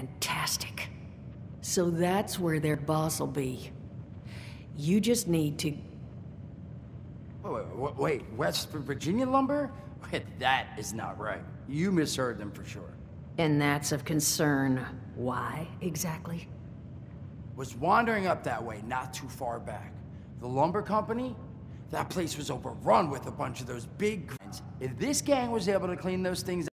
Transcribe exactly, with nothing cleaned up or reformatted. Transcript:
Fantastic. So that's where their boss will be. You just need to... Wait, wait, wait, West Virginia lumber? Wait, that is not right. You misheard them for sure. And that's of concern. Why, exactly? Was wandering up that way not too far back. The lumber company? That place was overrun with a bunch of those big... If this gang was able to clean those things